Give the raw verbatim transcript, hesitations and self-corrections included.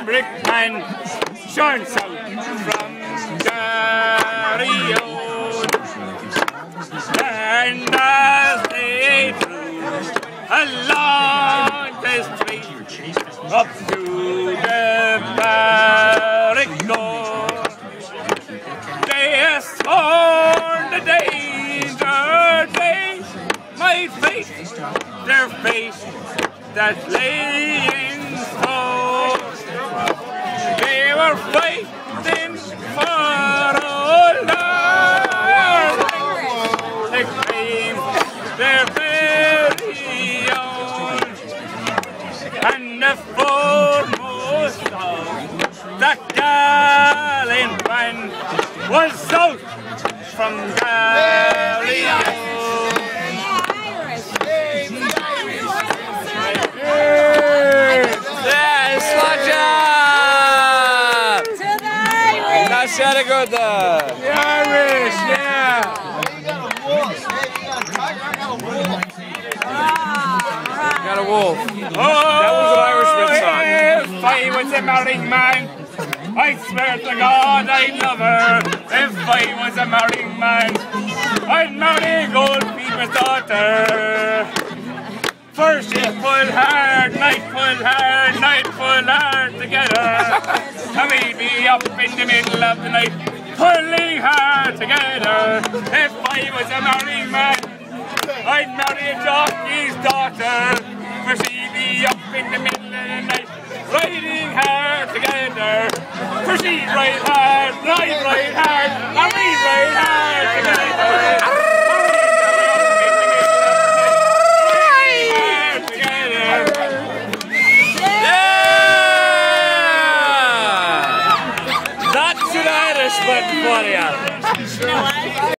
brick man shone south from Derry. And as they drew along the street up to the barrack door, they sworn the danger they might face, their face that lay in store. They were fighting for all their claim, their very own, and the foremost of that gallant band was south from Derry. Shut it good there. The Irish, yeah. Got a wolf. Oh, that was an Irishman song. If I was a married man, I swear to God I'd love her. If I was a married man, I'd marry a gold people's daughter. First she pulled hard, night pulled hard, night pulled hard together. And we'd be up in the middle of the night, pulling hard together. If I was a married man, I'd marry a jockey's daughter. For she'd be up in the middle of the night, riding hard together. For she'd ride hard, I'd ride hard, and we'd ride hard together. That's an Irishman for you.